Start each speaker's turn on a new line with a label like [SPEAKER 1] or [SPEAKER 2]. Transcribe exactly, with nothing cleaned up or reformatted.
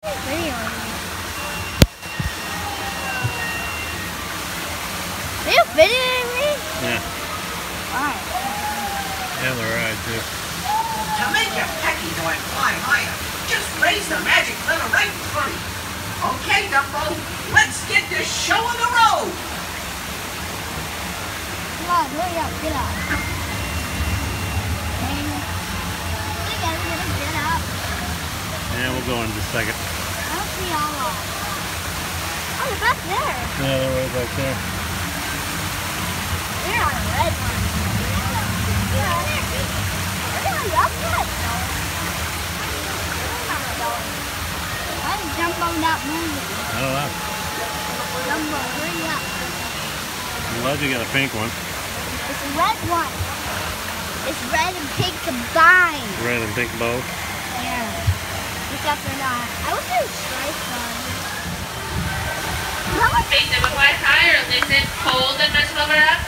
[SPEAKER 1] Are you videoing me?
[SPEAKER 2] Yeah.
[SPEAKER 1] Why?
[SPEAKER 2] Yeah, the ride too.
[SPEAKER 3] To make your pecky boy fly higher, just raise the magic lever right in front of you. Okay, Dumbo, let's get this show on the road.
[SPEAKER 1] Come on, hurry up, get up. Get up.
[SPEAKER 2] Yeah, we'll go in just a second.
[SPEAKER 1] I don't see all of. Oh, they're back there.
[SPEAKER 2] Yeah, they're right back there.
[SPEAKER 1] They're on a red one. Yeah. They're on the outside. Why is Dumbo not moving?
[SPEAKER 2] I don't know.
[SPEAKER 1] Dumbo, hurry up.
[SPEAKER 2] I'm glad you got a pink one.
[SPEAKER 1] It's a red one. It's red and pink combined.
[SPEAKER 2] Red and pink both.
[SPEAKER 1] Yeah. Except for not. I wish there was stripes on it.
[SPEAKER 4] They said, why higher? They said cold and much lower up.